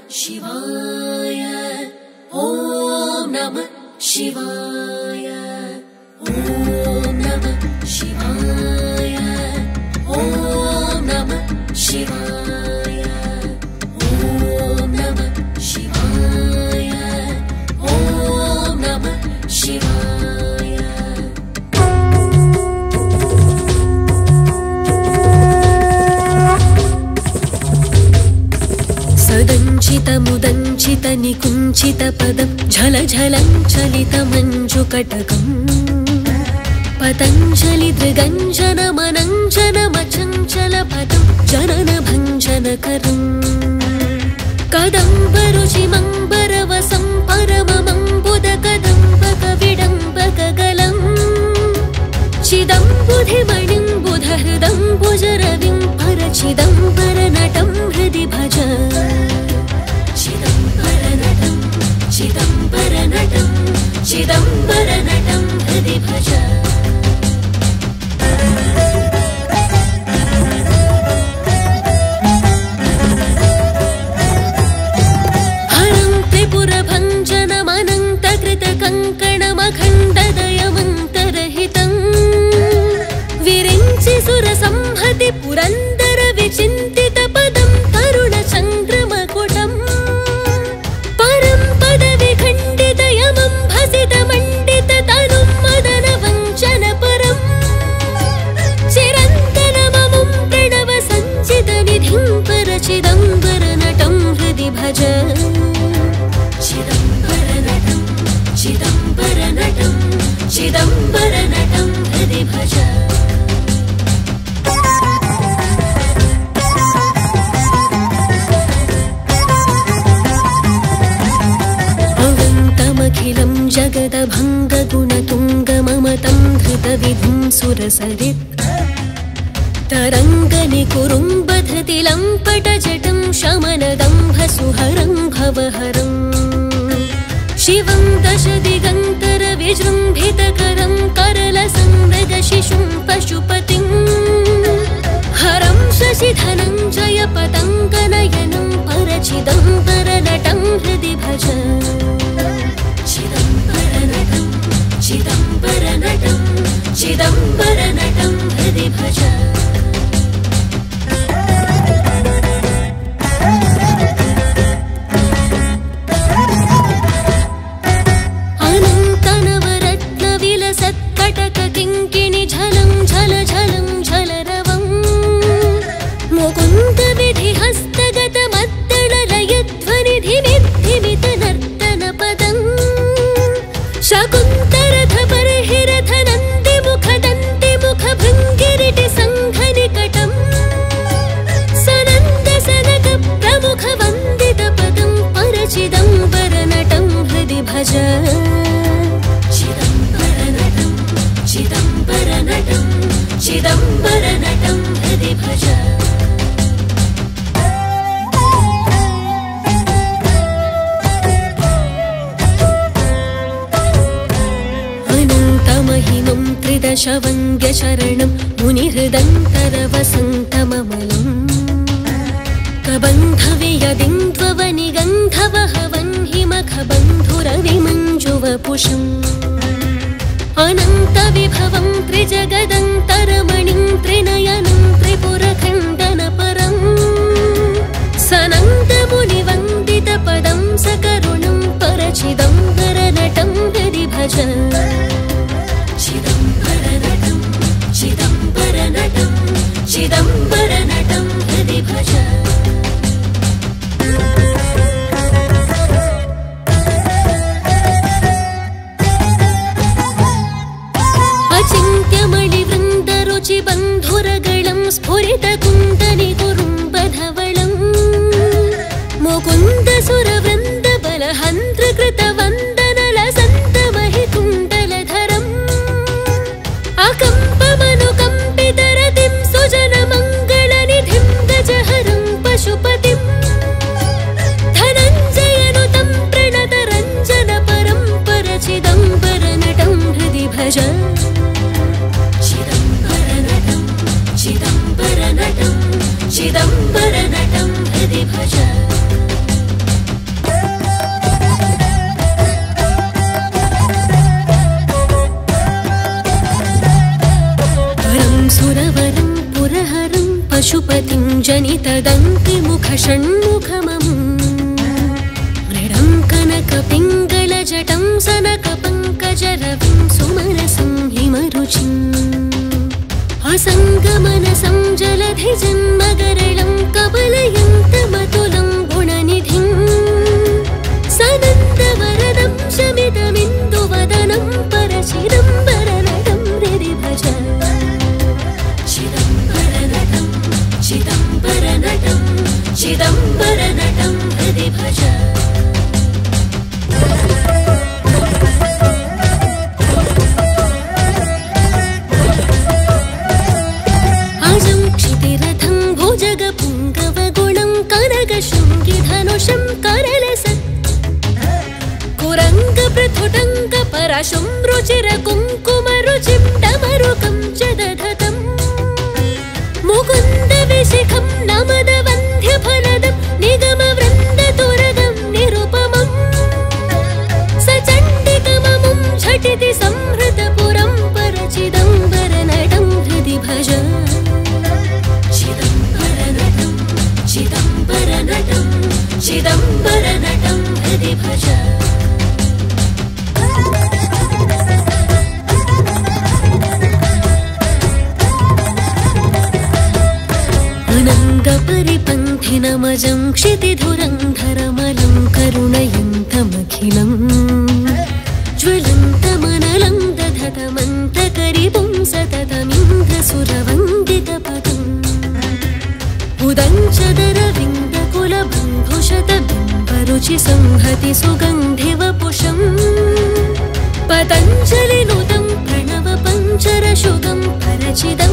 शिवाय ॐ नमः शिवाय ॐ नमः शिवाय ॐ नमः शिवाय ॐ नमः शिवाय ॐ नमः शिवाय। सदञ्चितमुदञ्चित निकुञ्चितपदं झलझलं चलितमञ्जुकटकम् पतञ्जलि दृगञ्जनमनञ्जनमचञ्चलपदं जननभञ्जनकरम् कदम्बरुचिमम्बरवसं परममम्बुदकदम्बकविडम्बकगलम् चिदम्बुधिमणिं बुधहृदं भुजरविं परचिदम्बरनटं हृदि भज चिदम्बरनटं चिदम्बरनटं चिदम्बरनटं हृदि भज। हरं त्रिपुरभञ्जनमनन्तकृतकङ्कणमखण्डदयमन्तरहितं विरिञ्चि सुरसंहति पुरन्दर विचिन्तितपदं तरुणचन्द्रमकुटम् परं पदविखण्डितयमं भसितमण्डिततनुं मदनवञ्चनपरम् चिरन्तनममुं प्रणवसञ्चितनिधिं परचिदम्बरनटं हृदि भज चिदम्बरनटं चिदम्बरनटं चिदम्बरनटं हृदि भज। अवन्तमखिलं जगदभङ्गगुणतुङ्गममतं धृतविधुं सुरसरित् तरङ्गनिकुरुम्बधृतिलं पटजटं शमनदम्भसुहरं भवहरं शिवं दशदिगन्तरविजृम्भितकरं करलसंमृगशिशुं पशुपतिं हरं शशिधनञ्जयपतङ्गनयनं परचिदम्बरनटं हृदि भज चिदम्बरनटं चिदम्बरनटं चिदम्बरनटं हृदि भज। सत्कटककिङ्किणि झलं झल झलं झलरवं मुकुन्दविधिहस्तगतमद्दललयध्वनिधिमिद्धिमितनर्तनपदं शकुन्तरथबर्हिरथनन्दिमुखदन्तिमुखभृङ्गिरिटिसङ्घनिकटं सनन्दसनकप्रमुखवन्दितपदं परचिदम्बरनटं हृदि भज चिदम्बरनटं चिदम्बरनटं हृदि भज। अनन्तमहिमं त्रिदशवङ्ग्यशरणं मुनिहृदन्तरवसन्तममलं कबन्धवियदिन्ध्ववनिगन्धवहवन्हिमखबन्धुरविमञ्जुवपुषम् अनन्तविभवं त्रिजगदन्तरमणिं त्रिनयनं त्रिपुरखण्डनपरं सनन्दमुनिवन्दितपदं सकरुणं परचिदम्बरनटं हृदि भज चिदम्बरनटं चिदम्बरनटं चिदम्बरनटं हृदि भज। अचिन्त्यमणिवृन्दरुचिबन्धुरगलं स्फुरितकुन्दनिकुरुम्बधवलं मुकुन्दसुरवृन्दबलहन्त्रकृतवन्दनलसन्तमहिकुण्डलधरम् अकम्पमनुकम्पितरतिं सुजनमङ्गलनिधिं गजहरं पशुपतिं धनञ्जयनुतं प्रणतरञ्जनपरं परचिदम्बरनटं हृदि भज चिदम्बरनटं चिदम्बरनटं चिदम्बरनटं हृदि भज। वदन्ति मुखषण्मुखममुम् मृडं कनकपिङ्गलजटं सनकपङ्कजरविं सुमनसं हिमरुचिम् असङ्गमनसं जलधिजन्मगरलं कबलयन्तमतुलं गुणनिधिं सनन्दवरदं शमितमिन्दुवदनं परचिदम्बरनटं हृदि भज चिदम्बरनटं चिदम्बरनटं चिदम्बरनटं हृदि भज जगपुङ्गवगुणं कनकशृङ्गिधनुषं करलसत् कुरङ्गपृथुटङ्गपरशुं रुचिरकुङ्कुमरुचिं डमरुकं च दधतम् मुकुन्दविशिखं नमदवन्ध्यफलदं निगमवृन्दतुरगं निरुपमम् सचण्डिकममुं झटिति संहृतपुरं परचिदम्बरनटं हृदि भज चिदम्बरनटं चिदम्बरनटं हृदि भज अनङ्गपरिपन्थिनमजं क्षितिधुरन्धरमलं करुणयन्तमखिलं ज्वलन्तमनलं दधतमन्तकरिपुं सततमिन्द्रसुरवन्दितपदम् उदञ्चदरविन्दकुलबन्धुशतबिम्बरुचि संहति सुगन्धिवपुषम् पतञ्जलिनुतं प्रणवपञ्चरशुगं परचिद